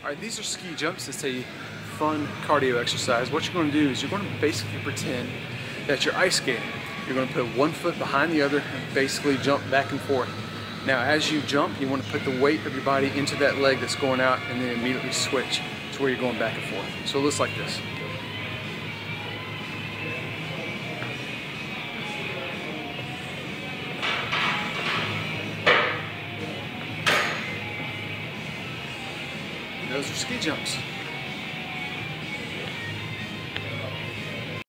Alright, these are ski jumps. It's a fun cardio exercise. What you're going to do is you're going to basically pretend that you're ice skating. You're going to put one foot behind the other and basically jump back and forth. Now as you jump, you want to put the weight of your body into that leg that's going out and then immediately switch to where you're going back and forth. So it looks like this. Those are ski jumps.